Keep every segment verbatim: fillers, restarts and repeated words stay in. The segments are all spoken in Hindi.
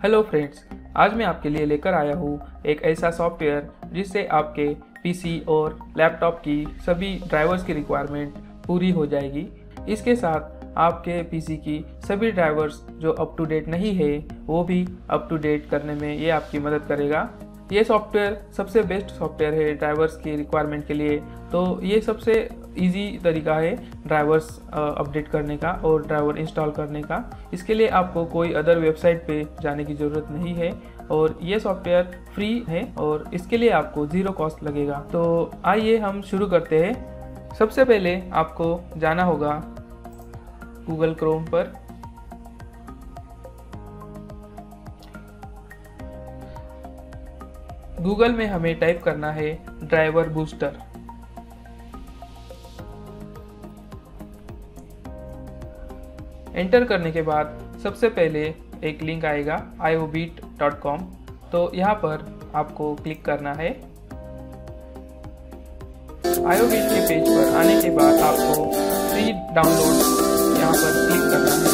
हेलो फ्रेंड्स, आज मैं आपके लिए लेकर आया हूँ एक ऐसा सॉफ्टवेयर जिससे आपके पीसी और लैपटॉप की सभी ड्राइवर्स की रिक्वायरमेंट पूरी हो जाएगी। इसके साथ आपके पीसी की सभी ड्राइवर्स जो अप टू डेट नहीं है वो भी अप टू डेट करने में ये आपकी मदद करेगा। ये सॉफ्टवेयर सबसे बेस्ट सॉफ्टवेयर है ड्राइवर्स की रिक्वायरमेंट के लिए। तो ये सबसे इजी तरीका है ड्राइवर्स अपडेट करने का और ड्राइवर इंस्टॉल करने का। इसके लिए आपको कोई अदर वेबसाइट पे जाने की ज़रूरत नहीं है और ये सॉफ्टवेयर फ्री है और इसके लिए आपको ज़ीरो कॉस्ट लगेगा। तो आइए हम शुरू करते हैं। सबसे पहले आपको जाना होगा गूगल क्रोम पर। गूगल में हमें टाइप करना है ड्राइवर बूस्टर। एंटर करने के बाद सबसे पहले एक लिंक आएगा I O bit dot com. तो यहाँ पर आपको क्लिक करना है। आई ओ बीट के पेज पर आने के बाद आपको फ्री डाउनलोड यहाँ पर क्लिक करना है।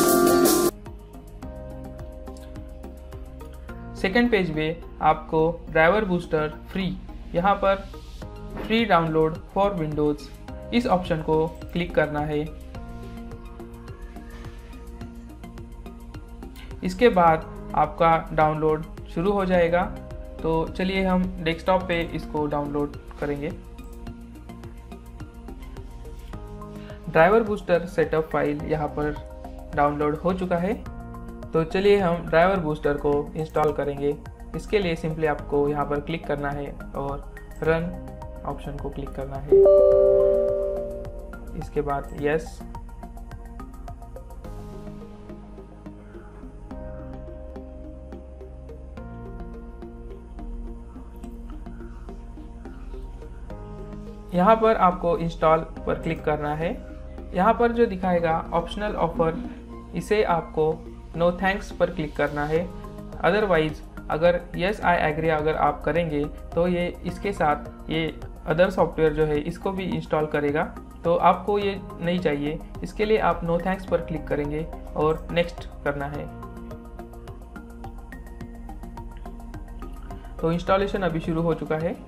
सेकेंड पेज में आपको ड्राइवर बूस्टर फ्री, यहाँ पर फ्री डाउनलोड फॉर विंडोज़, इस ऑप्शन को क्लिक करना है। इसके बाद आपका डाउनलोड शुरू हो जाएगा। तो चलिए हम डेस्कटॉप पे इसको डाउनलोड करेंगे। ड्राइवर बूस्टर सेटअप फाइल यहाँ पर डाउनलोड हो चुका है। तो चलिए हम ड्राइवर बूस्टर को इंस्टॉल करेंगे। इसके लिए सिंपली आपको यहाँ पर क्लिक करना है और रन ऑप्शन को क्लिक करना है। इसके बाद यस, यहाँ पर आपको इंस्टॉल पर क्लिक करना है। यहाँ पर जो दिखाएगा ऑप्शनल ऑफर, इसे आपको नो थैंक्स पर क्लिक करना है। अदरवाइज अगर यस आई एग्री अगर आप करेंगे तो ये इसके साथ ये अदर सॉफ्टवेयर जो है इसको भी इंस्टॉल करेगा। तो आपको ये नहीं चाहिए, इसके लिए आप नो थैंक्स पर क्लिक करेंगे और नेक्स्ट करना है। तो इंस्टॉलेशन अभी शुरू हो चुका है।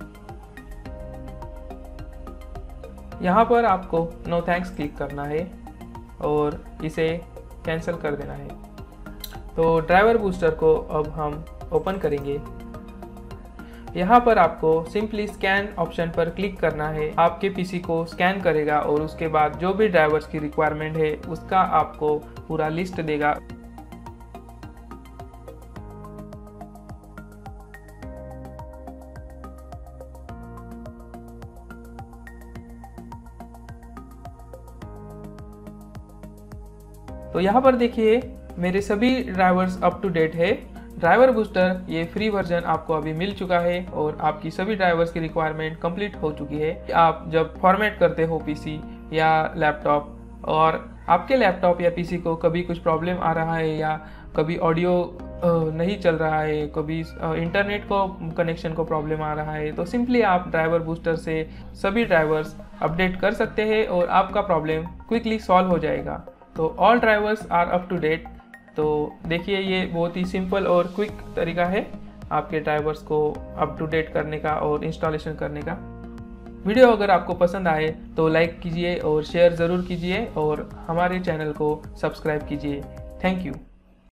यहाँ पर आपको नो थैंक्स क्लिक करना है और इसे कैंसिल कर देना है। तो ड्राइवर बूस्टर को अब हम ओपन करेंगे। यहाँ पर आपको सिंपली स्कैन ऑप्शन पर क्लिक करना है। आपके पीसी को स्कैन करेगा और उसके बाद जो भी ड्राइवर्स की रिक्वायरमेंट है उसका आपको पूरा लिस्ट देगा। तो यहाँ पर देखिए मेरे सभी ड्राइवर्स अप टू डेट है। ड्राइवर बूस्टर ये फ्री वर्जन आपको अभी मिल चुका है और आपकी सभी ड्राइवर्स की रिक्वायरमेंट कंप्लीट हो चुकी है। आप जब फॉर्मेट करते हो पीसी या लैपटॉप और आपके लैपटॉप या पीसी को कभी कुछ प्रॉब्लम आ रहा है या कभी ऑडियो नहीं चल रहा है, कभी इंटरनेट को कनेक्शन को प्रॉब्लम आ रहा है, तो सिंपली आप ड्राइवर बूस्टर से सभी ड्राइवर्स अपडेट कर सकते हैं और आपका प्रॉब्लम क्विकली सॉल्व हो जाएगा। तो all drivers are up to date. तो देखिए ये बहुत ही सिंपल और क्विक तरीका है आपके ड्राइवर्स को अप टू डेट करने का और इंस्टॉलेशन करने का। वीडियो अगर आपको पसंद आए तो लाइक कीजिए और शेयर ज़रूर कीजिए और हमारे चैनल को सब्सक्राइब कीजिए। Thank you.